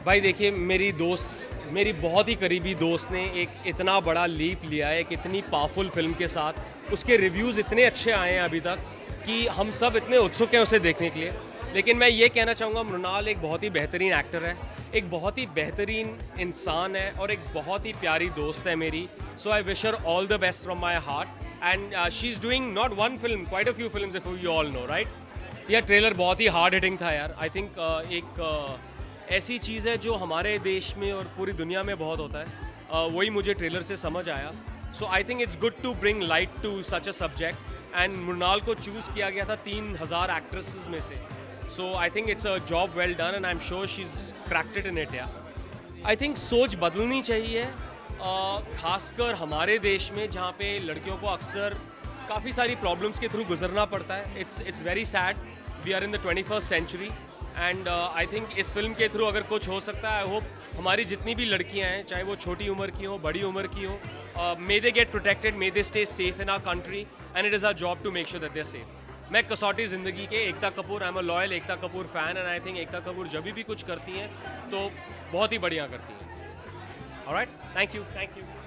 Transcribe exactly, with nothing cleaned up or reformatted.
भाई देखिए, मेरी दोस्त मेरी बहुत ही करीबी दोस्त ने एक इतना बड़ा लीप लिया है, एक इतनी पावरफुल फिल्म के साथ। उसके रिव्यूज़ इतने अच्छे आए हैं अभी तक कि हम सब इतने उत्सुक हैं उसे देखने के लिए। लेकिन मैं ये कहना चाहूँगा, मृणाल एक बहुत ही बेहतरीन एक्टर है, एक बहुत ही बेहतरीन इंसान है और एक बहुत ही प्यारी दोस्त है मेरी। So I wish her all the best from my heart and she is doing not one film, quite a few films if you all know, right. यह ट्रेलर बहुत ही हार्ड हिटिंग था यार। आई थिंक uh, एक uh, ऐसी चीज़ है जो हमारे देश में और पूरी दुनिया में बहुत होता है, uh, वही मुझे ट्रेलर से समझ आया। So I think it's good to bring light to such a subject and Mrunal को चूज़ किया गया था तीन हज़ार एक्ट्रेसेस में से। So I think it's a job well done and I am sure she is cracked it in it. या I think सोच बदलनी चाहिए, uh, खासकर हमारे देश में जहाँ पे लड़कियों को अक्सर काफ़ी सारी प्रॉब्लम्स के थ्रू गुजरना पड़ता है। It's it's very sad, we are in the twenty first century and I think इस फिल्म के थ्रू अगर कुछ हो सकता है, आई होप हमारी जितनी भी लड़कियां हैं, चाहे वो छोटी उम्र की हो, बड़ी उम्र की हो, may they get protected, may they stay safe in our country and it is our job to make sure that they are safe. मैं Kasautii Zindagii Kay Ekta Kapoor, I am a loyal Ekta Kapoor fan and I think Ekta Kapoor जब भी कुछ करती हैं तो बहुत ही बढ़िया करती हैं। Alright, thank you, thank you.